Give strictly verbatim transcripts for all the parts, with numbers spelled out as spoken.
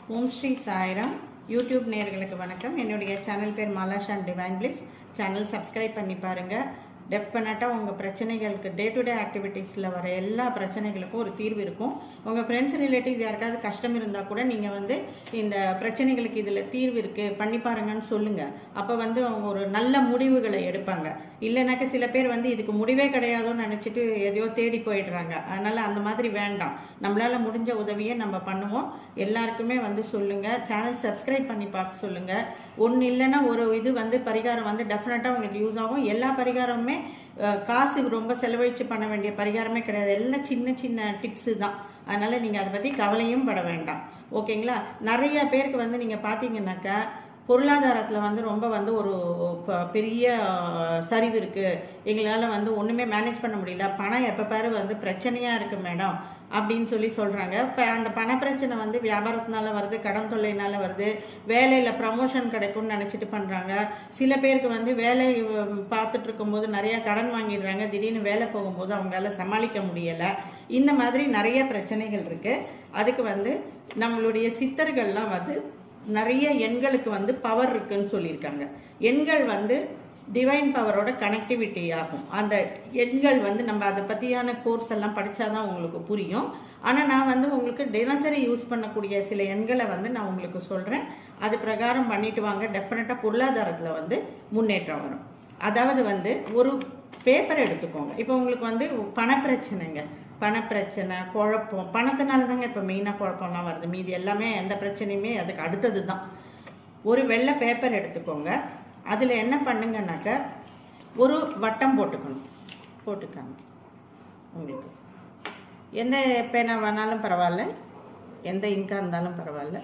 ஓம் Sri Sairam YouTube நேயர்களுக்கு வணக்கம். என்னுடைய சேனல் பேர் Malasha divine bliss. Channel subscribe பண்ணி பாருங்க. டெஃபினட்டாக உங்கள் பிரச்சனைகளுக்கு டே டு டே ஆக்டிவிட்டீஸில் வர எல்லா பிரச்சனைகளுக்கும் ஒரு தீர்வு இருக்கும். உங்கள் ஃப்ரெண்ட்ஸ் ரிலேட்டிவ்ஸ் யாருக்காவது கஷ்டம் இருந்தால் கூட நீங்கள் வந்து இந்த பிரச்சனைகளுக்கு இதில் தீர்வு இருக்குது பண்ணி பாருங்கன்னு சொல்லுங்கள். அப்போ வந்து அவங்க ஒரு நல்ல முடிவுகளை எடுப்பாங்க. இல்லைனாக்க சில பேர் வந்து இதுக்கு முடிவே கிடையாதுன்னு நினச்சிட்டு எதையோ தேடி போயிடுறாங்க. அதனால் அந்த மாதிரி வேண்டாம். நம்மளால் முடிஞ்ச உதவியை நம்ம பண்ணுவோம். எல்லாருக்குமே வந்து சொல்லுங்கள். சேனல் சப்ஸ்கிரைப் பண்ணி பார்க்க சொல்லுங்கள். ஒன்று இல்லைன்னா ஒரு இது வந்து பரிகாரம் வந்து டெஃபினட்டாக உங்களுக்கு யூஸ் ஆகும். எல்லா பரிகாரமுமே காசு ரொம்ப செலவழிச்சு பண்ண வேண்டிய பரிகாரமே கிடையாது. எல்லாம் சின்ன சின்ன டிப்ஸு தான். அதனால நீங்கள் அதை பற்றி கவலையும் பட வேண்டாம். ஓகேங்களா? நிறைய பேருக்கு வந்து நீங்கள் பார்த்தீங்கன்னாக்கா பொருளாதாரத்தில் வந்து ரொம்ப வந்து ஒரு பெரிய சரிவு இருக்குது, எங்களால் வந்து ஒன்றுமே மேனேஜ் பண்ண முடியல, பணம் எப்போ பாரு வந்து பிரச்சனையாக இருக்குது மேடம் அப்படின்னு சொல்லி சொல்கிறாங்க. இப்போ அந்த பண பிரச்சனை வந்து வியாபாரத்தினால வருது, கடன் தொல்லைனால வருது, வேலையில் ப்ரமோஷன் கிடைக்கும்னு நினச்சிட்டு பண்ணுறாங்க. சில பேருக்கு வந்து வேலை பார்த்துட்டு இருக்கும்போது நிறைய கடன் வாங்கிடுறாங்க, திடீர்னு வேலை போகும்போது அவங்களால சமாளிக்க முடியலை. இந்த மாதிரி நிறைய பிரச்சனைகள் இருக்குது. அதுக்கு வந்து நம்மளுடைய சித்தர்கள்லாம் வந்து நிறைய எண்களுக்கு வந்து பவர் இருக்குன்னு சொல்லியிருக்காங்க. எண்கள் வந்து டிவைன் பவரோட கனெக்டிவிட்டி ஆகும். அந்த எண்கள் வந்து நம்ம அதை பற்றியான கோர்ஸ் எல்லாம் படித்தாதான் உங்களுக்கு புரியும். ஆனால் நான் வந்து உங்களுக்கு தினசரி யூஸ் பண்ணக்கூடிய சில எண்களை வந்து நான் உங்களுக்கு சொல்கிறேன். அது பிரகாரம் பண்ணிட்டு வாங்க. டெஃபினட்டாக பொருளாதாரத்தில் வந்து முன்னேற்றம் வரும். அதாவது வந்து ஒரு பேப்பர் எடுத்துக்கோங்க. இப்போ உங்களுக்கு வந்து பணப்பிரச்சனைங்க, பணப்பிரச்சனை, குழப்பம், பணத்தினால தாங்க இப்போ மெயினாக குழப்பம்லாம் வருது. மீதி எல்லாமே எந்த பிரச்சனையுமே அதுக்கு அடுத்தது தான். ஒரு வெள்ளை பேப்பர் எடுத்துக்கோங்க. அதில் என்ன பண்ணுங்கன்னாக்க ஒரு வட்டம் போட்டுக்கணும். போட்டுக்காங்க. உங்களுக்கு எந்த பேனா வேணாலும் பரவாயில்ல, எந்த இங்காக இருந்தாலும் பரவாயில்ல.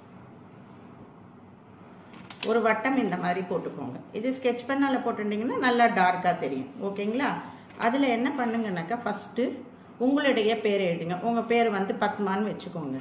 ஒரு வட்டம் இந்த மாதிரி போட்டுக்கோங்க. இது ஸ்கெட்ச் பெண்ணால் போட்டுட்டிங்கன்னா நல்லா டார்க்காக தெரியும். ஓகேங்களா? அதில் என்ன பண்ணுங்கன்னாக்கா ஃபஸ்ட்டு உங்களுடைய பேர் எழுதுங்க. உங்கள் பேர் வந்து பத்மான்னு வச்சுக்கோங்க.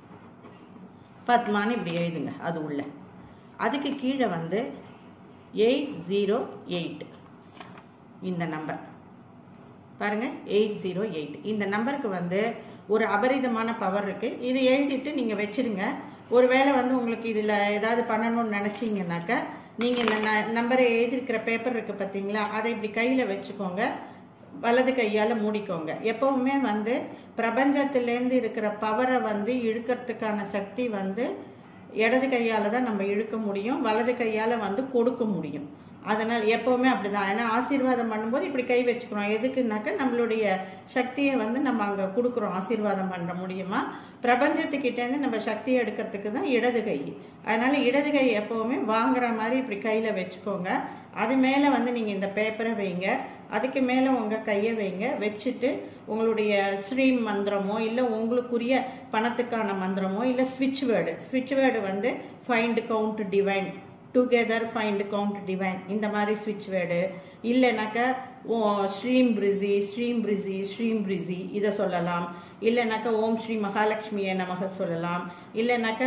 பத்மான்னு இப்படி எழுதுங்க. அது உள்ள அதுக்கு கீழே வந்து எயிட் ஜீரோ எயிட் இந்த நம்பர் பாருங்க. எயிட் ஜீரோ எயிட் இந்த நம்பருக்கு வந்து ஒரு அபரிதமான பவர் இருக்குது. இது எழுதிட்டு நீங்கள் வச்சிருங்க. ஒருவேளை வந்து உங்களுக்கு இதில் ஏதாவது பண்ணணும்னு நினச்சிங்கனாக்கா நீங்கள் இந்த நம்பரை எழுதியிருக்கிற பேப்பர் இருக்குது பார்த்தீங்களா, அதை இப்படி கையில் வச்சுக்கோங்க. வலது கையால் மூடிக்கோங்க. எப்பவுமே வந்து பிரபஞ்சத்திலேருந்து இருக்கிற பவரை வந்து இழுக்கிறதுக்கான சக்தி வந்து இடது கையால் தான் நம்ம இழுக்க முடியும், வலது கையால் வந்து கொடுக்க முடியும். அதனால் எப்பவுமே அப்படிதான். ஏன்னா ஆசீர்வாதம் பண்ணும்போது இப்படி கை வச்சுக்கிறோம். எதுக்குன்னாக்க நம்மளுடைய சக்தியை வந்து நம்ம அங்கே கொடுக்குறோம். ஆசீர்வாதம் பண்ண முடியுமா? பிரபஞ்சத்துக்கிட்டேருந்து நம்ம சக்தியை எடுக்கிறதுக்கு தான் இடது கை. அதனால இடது கை எப்பவுமே வாங்குற மாதிரி இப்படி கையில் வச்சுக்கோங்க. அது மேலே வந்து நீங்கள் இந்த பேப்பரை வைங்க. அதுக்கு மேலே உங்கள் கையை வைங்க. வச்சுட்டு உங்களுடைய ஸ்ரீம் மந்திரமோ இல்லை உங்களுக்குரிய பணத்துக்கான மந்திரமோ இல்லை ஸ்விட்ச் வேர்டு ஸ்விட்ச் வேர்டு வந்து find count divine, together find count divine, இந்த மாதிரி ஸ்விட்ச் வேர்டு. இல்லைனாக்கா ஸ்ரீம் பிரிசி ஸ்ரீம் பிரிசி ஸ்ரீம் பிரிசி இதை சொல்லலாம். இல்லைனாக்கா ஓம் ஸ்ரீ மகாலட்சுமியை நமக சொல்லலாம். இல்லைனாக்கா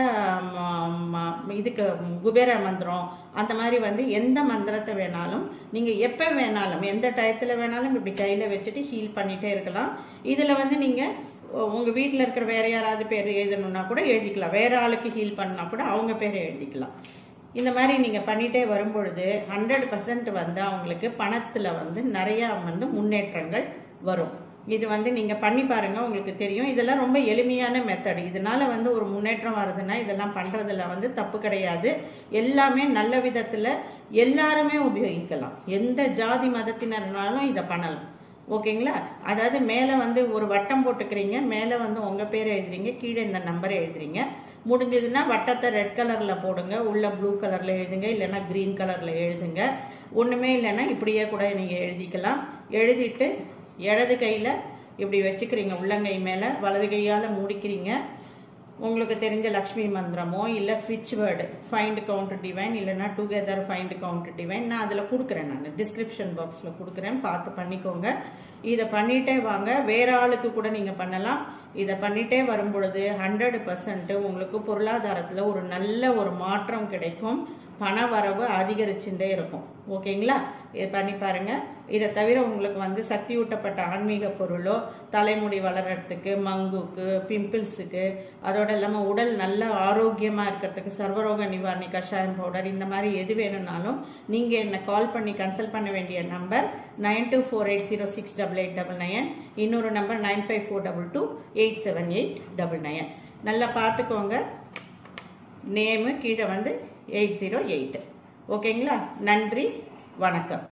இதுக்கு குபேர மந்திரம், அந்த மாதிரி வந்து எந்த மந்திரத்தை வேணாலும் நீங்கள் எப்போ வேணாலும் எந்த டயத்தில் வேணாலும் இப்படி கையில் வச்சுட்டு ஹீல் பண்ணிகிட்டே இருக்கலாம். இதில் வந்து நீங்கள் உங்கள் வீட்டில் இருக்கிற வேற யாராவது பேர் எழுதணுன்னா கூட எழுதிக்கலாம். வேற ஆளுக்கு ஹீல் பண்ணால் கூட அவங்க பேரை எழுதிக்கலாம். இந்த மாதிரி நீங்கள் பண்ணிகிட்டே வரும்பொழுது ஹண்ட்ரட் பர்சன்ட் வந்து அவங்களுக்கு பணத்தில் வந்து நிறையா வந்து முன்னேற்றங்கள் வரும். இது வந்து நீங்கள் பண்ணி பாருங்கள், உங்களுக்கு தெரியும். இதெல்லாம் ரொம்ப எளிமையான மெத்தட். இதனால் வந்து ஒரு முன்னேற்றம் வருதுன்னா இதெல்லாம் பண்ணுறதுல வந்து தப்பு கிடையாது. எல்லாமே நல்ல விதத்தில் எல்லாருமே உபயோகிக்கலாம். எந்த ஜாதி மதத்தினர்னாலும் இதை பண்ணலாம். ஓகேங்களா? அதாவது மேலே வந்து ஒரு வட்டம் போட்டுக்கிறீங்க, மேலே வந்து உங்கள் பேரை எழுதுறீங்க, கீழே இந்த நம்பரை எழுதுறீங்க. முடிஞ்சதுன்னா வட்டத்தை ரெட் கலரில் போடுங்க, உள்ள ப்ளூ கலரில் எழுதுங்க, இல்லைன்னா க்ரீன் கலரில் எழுதுங்க. ஒன்றுமே இல்லைன்னா இப்படியே கூட நீங்கள் எழுதிக்கலாம். எழுதிட்டு இடது கையில் இப்படி வச்சுக்கிறீங்க, உள்ளங்கை மேலே, வலது கையால் மூடிக்கிறீங்க. உங்களுக்கு தெரிஞ்ச லக்ஷ்மி மந்திரமோ இல்லை ஸ்விட்ச் வேர்டு ஃபைண்ட் கவுண்ட் டிவைன் இல்லைன்னா டுகெதர் ஃபைண்ட் கவுண்ட் டிவைன் நான் அதில் கொடுக்குறேன். நான் டிஸ்கிரிப்ஷன் பாக்ஸில் கொடுக்குறேன், பார்த்து பண்ணிக்கோங்க. இதை பண்ணிகிட்டே வாங்க. வேற ஆளுக்கு கூட நீங்கள் பண்ணலாம். இதை பண்ணிகிட்டே வரும்பொழுது ஹண்ட்ரட் பர்சன்ட் உங்களுக்கு பொருளாதாரத்தில் ஒரு நல்ல ஒரு மாற்றம் கிடைக்கும். பண வரவு அதிகரிச்சுட்டே இருக்கும். ஓகேங்களா? இது பண்ணி பாருங்க. இதை தவிர உங்களுக்கு வந்து சக்தியூட்டப்பட்ட ஆன்மீக பொருளோ, தலைமுடி வளர்கிறதுக்கு, மங்குக்கு, பிம்பிள்ஸுக்கு, அதோட இல்லாமல் உடல் நல்ல ஆரோக்கியமாக இருக்கிறதுக்கு சர்வரோக நிவாரணி கஷாயம் பவுடர், இந்த மாதிரி எது வேணும்னாலும் நீங்கள் என்னை கால் பண்ணி கன்சல்ட் பண்ண வேண்டிய number nine two four eight zero six double eight double nine, இன்னொரு number nine five four double two eight seven eight double nine. நல்லா பார்த்துக்கோங்க. நேமு கீழே வந்து எயிட் ஜீரோ எயிட். ஓகேங்களா? நன்றி, வணக்கம்.